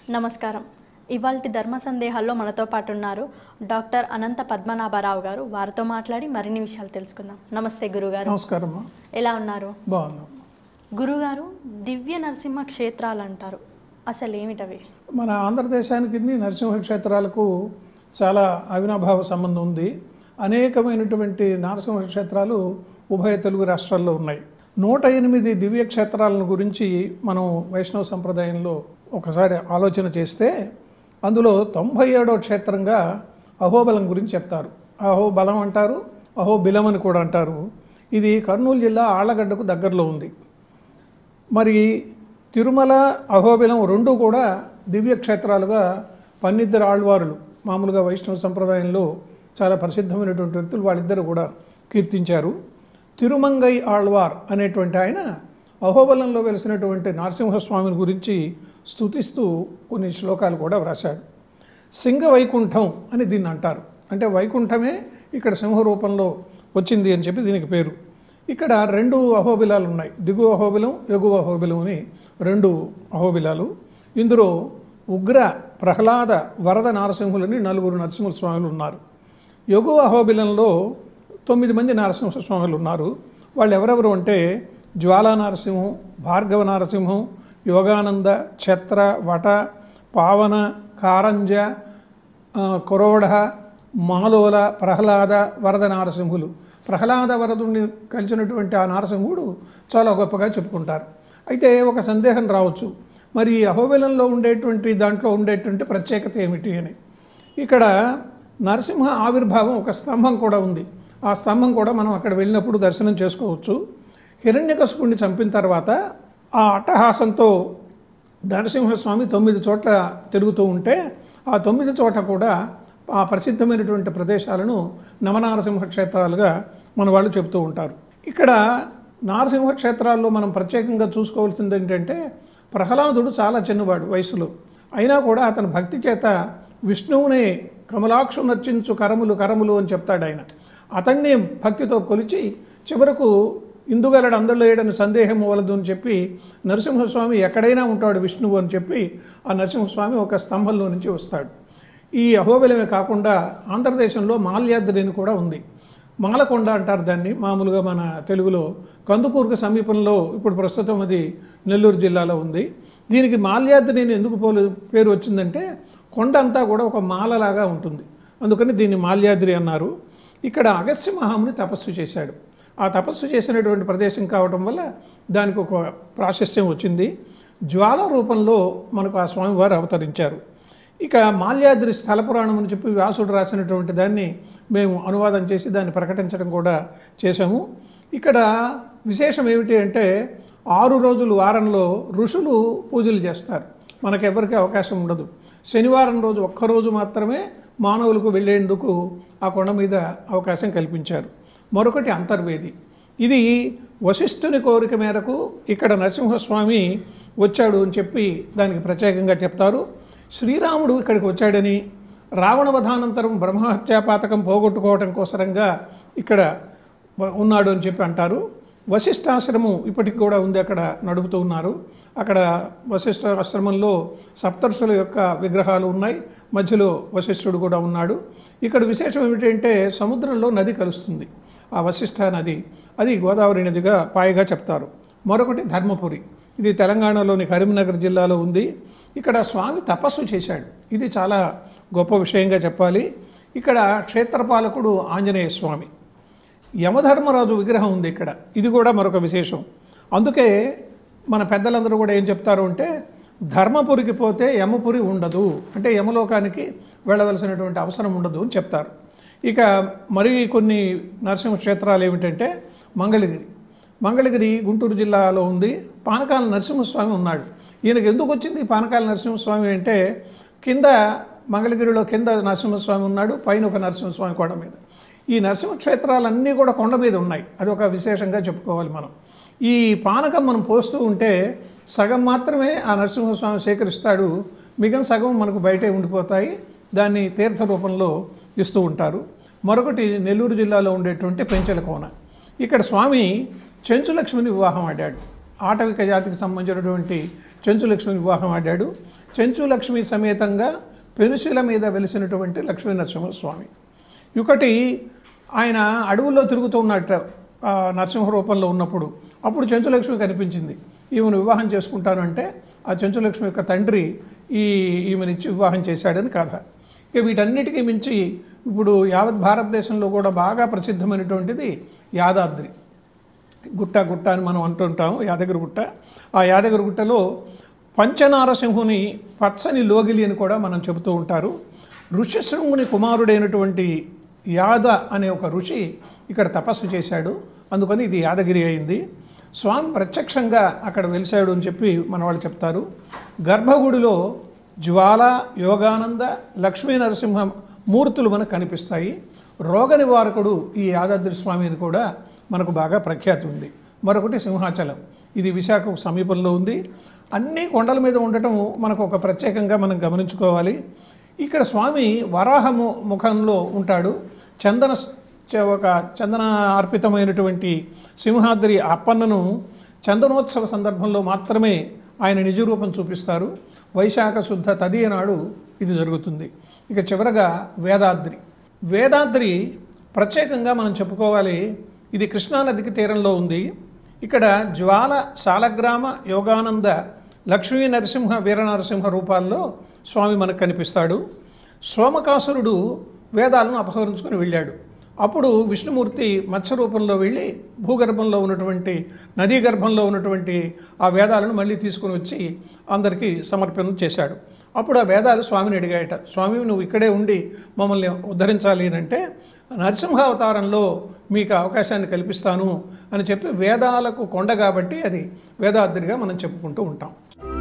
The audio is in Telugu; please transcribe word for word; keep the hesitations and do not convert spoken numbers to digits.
నమస్కారం. ఇవాల్టి ధర్మ సందేహాల్లో మనతో పాటు ఉన్నారు డాక్టర్ అనంత పద్మనాభ రావు గారు. వారితో మాట్లాడి మరిన్ని విషయాలు తెలుసుకుందాం. నమస్తే గురుగారు. నమస్కారం. ఎలా ఉన్నారు? బాగున్నాం. గురుగారు, దివ్య నరసింహ క్షేత్రాలు అంటారు, అసలు ఏమిటవి? మన ఆంధ్రదేశానికి నరసింహ క్షేత్రాలకు చాలా అవినాభావ సంబంధం ఉంది. అనేకమైనటువంటి నరసింహ క్షేత్రాలు ఉభయ తెలుగు రాష్ట్రాల్లో ఉన్నాయి. నూట ఎనిమిది దివ్య క్షేత్రాలను గురించి మనం వైష్ణవ సంప్రదాయంలో ఒకసారి ఆలోచన చేస్తే అందులో తొంభై ఏడో క్షేత్రంగా అహోబలం గురించి చెప్తారు. అహోబలం అంటారు, అహోబిలం అని కూడా అంటారు. ఇది కర్నూలు జిల్లా ఆళ్లగడ్డకు దగ్గరలో ఉంది. మరి తిరుమల, అహోబిలం రెండు కూడా దివ్య క్షేత్రాలుగా పన్నిద్దరు ఆళ్వారులు, మామూలుగా వైష్ణవ సంప్రదాయంలో చాలా ప్రసిద్ధమైనటువంటి వ్యక్తులు, వాళ్ళిద్దరు కూడా కీర్తించారు. తిరుమంగై ఆళ్వార్ అనేటువంటి ఆయన అహోబలంలో వెలిసినటువంటి నరసింహస్వామిని గురించి స్తుతిస్తూ కొన్ని శ్లోకాలు కూడా వ్రాశాడు. సింగ వైకుంఠం అని దీన్ని అంటారు. అంటే వైకుంఠమే ఇక్కడ సింహ రూపంలో వచ్చింది అని చెప్పి దీనికి పేరు. ఇక్కడ రెండు అహోబిలాలు ఉన్నాయి, దిగువ అహోబిలం, ఎగువ అహోబిలం అని రెండు అహోబిలాలు. ఇందులో ఉగ్ర, ప్రహ్లాద, వరద నరసింహులని నలుగురు నరసింహ స్వాములు ఉన్నారు. ఎగువ అహోబిలంలో తొమ్మిది మంది నరసింహ స్వాములు ఉన్నారు. వాళ్ళు ఎవరెవరు అంటే జ్వాలా నరసింహం, భార్గవ నరసింహం, యోగానంద, ఛత్ర, వట, పావన, కారంజ, కొరోడ, మాలోల, ప్రహ్లాద, వరద నరసింహులు. ప్రహ్లాద వరదుని కలిసినటువంటి ఆ నరసింహుడు చాలా గొప్పగా చెప్పుకుంటారు. అయితే ఒక సందేహం రావచ్చు, మరి అహోబిలంలో ఉండేటువంటి దాంట్లో ఉండేటువంటి ప్రత్యేకత ఏమిటి అని. ఇక్కడ నరసింహ ఆవిర్భావం ఒక స్తంభం కూడా ఉంది. ఆ స్తంభం కూడా మనం అక్కడ వెళ్ళినప్పుడు దర్శనం చేసుకోవచ్చు. హిరణ్యకశిపుణ్ణి చంపిన తర్వాత ఆ అట్టహాసంతో నరసింహస్వామి తొమ్మిది చోట్ల తిరుగుతూ ఉంటే ఆ తొమ్మిది చోట కూడా ఆ ప్రసిద్ధమైనటువంటి ప్రదేశాలను నవనారసింహ క్షేత్రాలుగా మన వాళ్ళు చెబుతూ ఉంటారు. ఇక్కడ నారసింహ క్షేత్రాల్లో మనం ప్రత్యేకంగా చూసుకోవాల్సింది ఏంటంటే, ప్రహ్లాదుడు చాలా చిన్నవాడు వయసులో, అయినా కూడా అతని భక్తి చేత విష్ణువునే కమలాక్షు నర్చించు కరములు కరములు అని చెప్తాడు ఆయన. అతన్ని భక్తితో కొలిచి చివరకు ఇందుగలడు అందరిలో ఏడని సందేహం వలదు అని చెప్పి నరసింహస్వామి ఎక్కడైనా ఉంటాడు విష్ణువు అని చెప్పి ఆ నరసింహస్వామి ఒక స్తంభంలో నుంచి వస్తాడు. ఈ అహోబిలమే కాకుండా ఆంధ్రదేశంలో మాల్యాద్రి అని కూడా ఉంది. మాలకొండ అంటారు దాన్ని మామూలుగా మన తెలుగులో. కందుకూరుకు సమీపంలో ఇప్పుడు ప్రస్తుతం అది నెల్లూరు జిల్లాలో ఉంది. దీనికి మాల్యాద్రి అని ఎందుకు పోలు పేరు వచ్చిందంటే, కొండ అంతా కూడా ఒక మాలలాగా ఉంటుంది, అందుకని దీన్ని మాల్యాద్రి అన్నారు. ఇక్కడ అగస్త్య మహాముని తపస్సు చేశాడు. ఆ తపస్సు చేసినటువంటి ప్రదేశం కావడం వల్ల దానికి ఒక ప్రాశస్త్యం వచ్చింది. జ్వాల రూపంలో మనకు ఆ స్వామివారు అవతరించారు. ఇక మాల్యాద్రి స్థల పురాణం అని చెప్పి వ్యాసుడు రాసినటువంటి దాన్ని మేము అనువాదం చేసి దాన్ని ప్రకటించడం కూడా చేశాము. ఇక్కడ విశేషం ఏమిటి అంటే, ఆరు రోజులు వారంలో ఋషులు పూజలు చేస్తారు. మనకెవరికి అవకాశం ఉండదు. శనివారం రోజు ఒక్కరోజు మాత్రమే మానవులకు వెళ్ళేందుకు ఆ కొండ మీద అవకాశం కల్పించారు. మరొకటి అంతర్వేది. ఇది వశిష్ఠుని కోరిక మేరకు ఇక్కడ నరసింహస్వామి వచ్చాడు అని చెప్పి దానికి ప్రత్యేకంగా చెప్తారు. శ్రీరాముడు ఇక్కడికి వచ్చాడని, రావణ వధానంతరం బ్రహ్మహత్యా పాతకం పోగొట్టుకోవటం కోసరంగా ఇక్కడ ఉన్నాడు అని చెప్పి అంటారు. వశిష్ఠాశ్రమం ఇప్పటికి కూడా ఉంది, అక్కడ నడుపుతూ ఉన్నారు. అక్కడ వశిష్ఠ ఆశ్రమంలో సప్తర్షుల యొక్క విగ్రహాలు ఉన్నాయి, మధ్యలో వశిష్ఠుడు కూడా ఉన్నాడు. ఇక్కడ విశేషం ఏమిటంటే, సముద్రంలో నది కలుస్తుంది, ఆ వశిష్ఠ నది, అది గోదావరి నదిగా పాయగా చెప్తారు. మరొకటి ధర్మపురి, ఇది తెలంగాణలోని కరీంనగర్ జిల్లాలో ఉంది. ఇక్కడ స్వామి తపస్సు చేశాడు, ఇది చాలా గొప్ప విషయంగా చెప్పాలి. ఇక్కడ క్షేత్రపాలకుడు ఆంజనేయ స్వామి, యమధర్మరాజు విగ్రహం ఉంది ఇక్కడ, ఇది కూడా మరొక విశేషం. అందుకే మన పెద్దలందరూ కూడా ఏం చెప్తారు అంటే, ధర్మపురికి పోతే యమపురి ఉండదు, అంటే యమలోకానికి వెళ్ళవలసినటువంటి అవసరం ఉండదు అని చెప్తారు. ఇక మరి కొన్ని నరసింహ క్షేత్రాలు ఏమిటంటే, మంగళగిరి. మంగళగిరి గుంటూరు జిల్లాలో ఉంది. పానకాల నరసింహస్వామి ఉన్నాడు. ఈయనకు ఎందుకు వచ్చింది పానకాల నరసింహస్వామి అంటే, కింద మంగళగిరిలో కింద నరసింహస్వామి ఉన్నాడు, పైన ఒక నరసింహస్వామి కొండ మీద. ఈ నరసింహ క్షేత్రాలన్నీ కూడా కొండ మీద ఉన్నాయి, అది ఒక విశేషంగా చెప్పుకోవాలి మనం. ఈ పానకం మనం పోస్తూ ఉంటే సగం మాత్రమే ఆ నరసింహస్వామి సేకరిస్తాడు, మిగతా సగం మనకు బయటే ఉండిపోతాయి, దాన్ని తీర్థ రూపంలో ఇస్తూ ఉంటారు. మరొకటి నెల్లూరు జిల్లాలో ఉండేటువంటి పెంచల కోన. ఇక్కడ స్వామి చెంచులక్ష్మిని వివాహం ఆడాడు. ఆటవిక జాతికి సంబంధించినటువంటి చెంచులక్ష్మిని వివాహం ఆడాడు. చెంచు లక్ష్మి సమేతంగా పెనుశిల మీద వెలిసినటువంటి లక్ష్మీ నరసింహస్వామి. ఒకటి ఆయన అడవుల్లో తిరుగుతూ ఉన్నట్ట నరసింహ రూపంలో ఉన్నప్పుడు అప్పుడు చెంచులక్ష్మి కనిపించింది. ఈమెను వివాహం చేసుకుంటాను అంటే ఆ చెంచులక్ష్మి యొక్క తండ్రి ఈ ఈమెనిచ్చి వివాహం చేశాడని కథ. ఇక వీటన్నిటికీ మించి ఇప్పుడు యావత్ భారతదేశంలో కూడా బాగా ప్రసిద్ధమైనటువంటిది యాదాద్రి గుట్ట. గుట్ట అని మనం అంటుంటాం, యాదగిరి గుట్ట. ఆ యాదగిరి గుట్టలో పంచనారసింహుని పచ్చని లోగిలి అని కూడా మనం చెబుతూ ఉంటారు. ఋషిశృంగుని కుమారుడైనటువంటి యాద అనే ఒక ఋషి ఇక్కడ తపస్సు చేశాడు, అందుకని ఇది యాదగిరి అయింది. స్వామి ప్రత్యక్షంగా అక్కడ వెలిశాడు అని చెప్పి మన వాళ్ళు చెప్తారు. గర్భగుడిలో జ్వాల, యోగానంద, లక్ష్మీ నరసింహ మూర్తులు మనకు కనిపిస్తాయి. రోగ నివారకుడు ఈ యాదాద్రి స్వామిని కూడా మనకు బాగా ప్రఖ్యాతి ఉంది. మరొకటి సింహాచలం, ఇది విశాఖకు సమీపంలో ఉంది. అన్ని కొండల మీద ఉండటం మనకు ఒక ప్రత్యేకంగా మనం గమనించుకోవాలి. ఇక్కడ స్వామి వరాహము ముఖంలో ఉంటాడు. చందన ఒక చందన అర్పితమైనటువంటి సింహాద్రి అప్పన్నను చందనోత్సవ సందర్భంలో మాత్రమే ఆయన నిజరూపం చూపిస్తారు. వైశాఖ శుద్ధ తదియ నాడు ఇది జరుగుతుంది. ఇక చివరగా వేదాద్రి. వేదాద్రి ప్రత్యేకంగా మనం చెప్పుకోవాలి, ఇది కృష్ణానదికి తీరంలో ఉంది. ఇక్కడ జ్వాల, శాలగ్రామ, యోగానంద, లక్ష్మీ నరసింహ, వీరనరసింహ రూపాల్లో స్వామి మనకు కనిపిస్తాడు. సోమకాసురుడు వేదాలను అపహరించుకొని వెళ్ళాడు. అప్పుడు విష్ణుమూర్తి మత్స్య రూపంలో వెళ్ళి భూగర్భంలో ఉన్నటువంటి నదీ గర్భంలో ఉన్నటువంటి ఆ వేదాలను మళ్ళీ తీసుకుని వచ్చి అందరికీ సమర్పణ చేశాడు. అప్పుడు ఆ వేదాలు స్వామిని అడిగాయట, స్వామి నువ్వు ఇక్కడే ఉండి మమ్మల్ని ఉద్ధరించాలి అని అంటే, నరసింహావతారంలో మీకు అవకాశాన్ని కల్పిస్తాను అని చెప్పి వేదాలకు కొండ కాబట్టి అది వేదాద్రిగా మనం చెప్పుకుంటూ ఉంటాం.